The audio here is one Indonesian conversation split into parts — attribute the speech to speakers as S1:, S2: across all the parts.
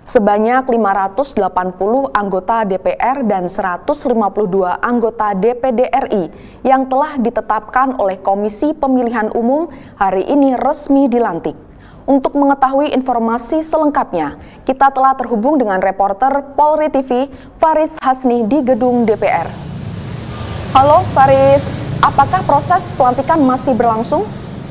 S1: Sebanyak 580 anggota DPR dan 152 anggota DPD RI yang telah ditetapkan oleh Komisi Pemilihan Umum hari ini resmi dilantik. Untuk mengetahui informasi selengkapnya, kita telah terhubung dengan reporter Polri TV, Faris Hasni di gedung DPR. Halo Faris, apakah proses pelantikan masih berlangsung?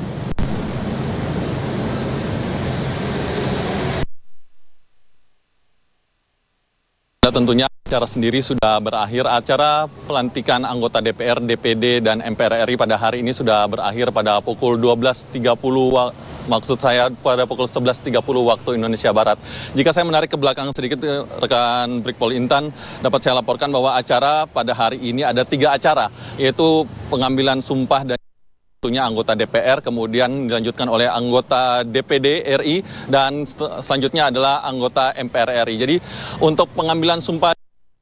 S2: Tentunya acara sendiri sudah berakhir. Acara pelantikan anggota DPR, DPD, dan MPR RI pada hari ini sudah berakhir pada pukul 12.30 maksud saya pada pukul 11.30 waktu Indonesia Barat. Jika saya menarik ke belakang sedikit, rekan Brigpol Intan, dapat saya laporkan bahwa acara pada hari ini ada 3 acara, yaitu pengambilan sumpah dan tentunya anggota DPR, kemudian dilanjutkan oleh anggota DPD RI, dan selanjutnya adalah anggota MPR RI. Jadi untuk pengambilan sumpah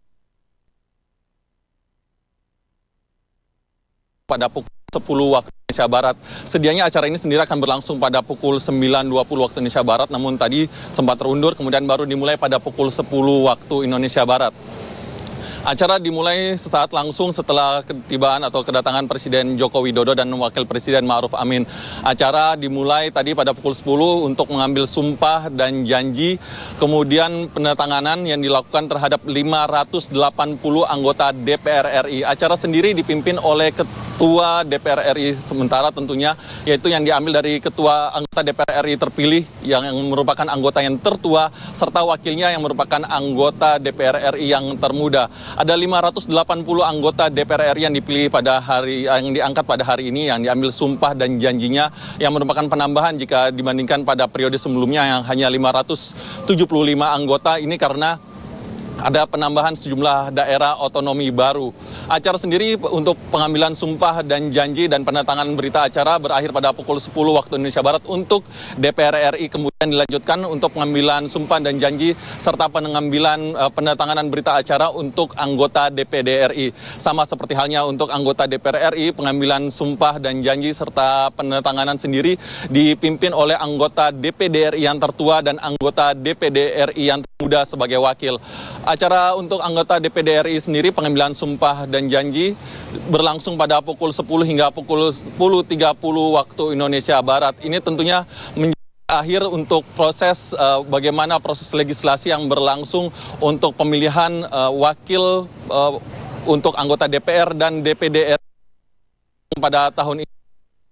S2: pada pukul 10 waktu Indonesia Barat. Sedianya acara ini sendiri akan berlangsung pada pukul 9.20 waktu Indonesia Barat, namun tadi sempat terundur, kemudian baru dimulai pada pukul 10 waktu Indonesia Barat. Acara dimulai sesaat langsung setelah ketibaan atau kedatangan Presiden Joko Widodo dan Wakil Presiden Ma'ruf Amin. Acara dimulai tadi pada pukul 10 untuk mengambil sumpah dan janji, kemudian penandatanganan yang dilakukan terhadap 580 anggota DPR RI. Acara sendiri dipimpin oleh Ketua DPR RI sementara tentunya, yaitu yang diambil dari Ketua anggota DPR RI terpilih yang merupakan anggota yang tertua, serta wakilnya yang merupakan anggota DPR RI yang termuda. Ada 580 anggota DPR RI yang dipilih yang diangkat pada hari ini, yang diambil sumpah dan janjinya, yang merupakan penambahan jika dibandingkan pada periode sebelumnya yang hanya 575 anggota. Ini karena ada penambahan sejumlah daerah otonomi baru. Acara sendiri untuk pengambilan sumpah dan janji dan penandatanganan berita acara berakhir pada pukul 10 waktu Indonesia Barat untuk DPR RI, kemudian dilanjutkan untuk pengambilan sumpah dan janji serta pengambilan penandatanganan berita acara untuk anggota DPD RI. Sama seperti halnya untuk anggota DPR RI, pengambilan sumpah dan janji serta penandatanganan sendiri dipimpin oleh anggota DPD RI yang tertua dan anggota DPD RI yang termuda sebagai wakil. Acara untuk anggota DPD RI sendiri, pengambilan sumpah dan janji berlangsung pada pukul 10 hingga pukul 10.30 waktu Indonesia Barat. Ini tentunya menjadi akhir untuk proses bagaimana proses legislasi yang berlangsung untuk pemilihan wakil untuk anggota DPR dan DPD RI pada tahun ini.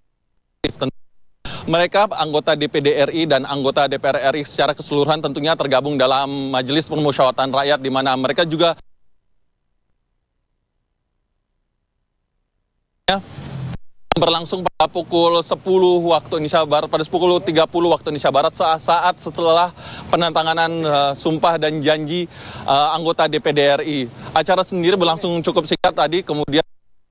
S2: Mereka, anggota DPD RI dan anggota DPR RI secara keseluruhan tentunya tergabung dalam Majelis Permusyawaratan Rakyat, di mana mereka juga berlangsung pada pukul 10 waktu Indonesia Barat, pada pukul 30 waktu Indonesia Barat, saat setelah penandatanganan sumpah dan janji anggota DPD RI. Acara sendiri berlangsung cukup singkat tadi, kemudian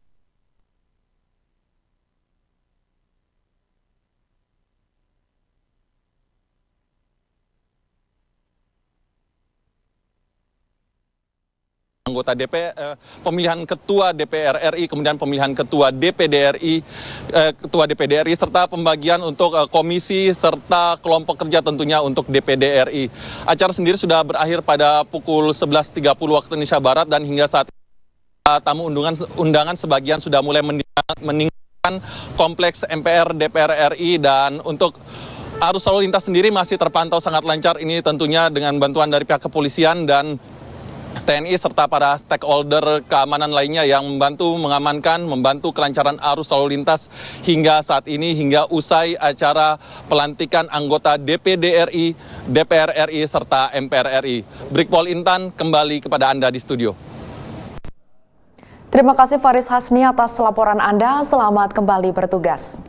S2: anggota DPR, pemilihan ketua DPR RI, kemudian pemilihan ketua DPD RI, serta pembagian untuk komisi serta kelompok kerja tentunya untuk DPD RI. Acara sendiri sudah berakhir pada pukul 11.30 waktu Indonesia Barat, dan hingga saat ini tamu undangan sebagian sudah mulai meninggalkan kompleks MPR DPR RI, dan untuk arus lalu lintas sendiri masih terpantau sangat lancar. Ini tentunya dengan bantuan dari pihak kepolisian dan TNI serta para stakeholder keamanan lainnya yang membantu kelancaran arus lalu lintas hingga saat ini, hingga usai acara pelantikan anggota DPD RI, DPR RI, serta MPR RI. Brigpol Intan kembali kepada Anda di studio.
S1: Terima kasih Faris Hasni atas laporan Anda, selamat kembali bertugas.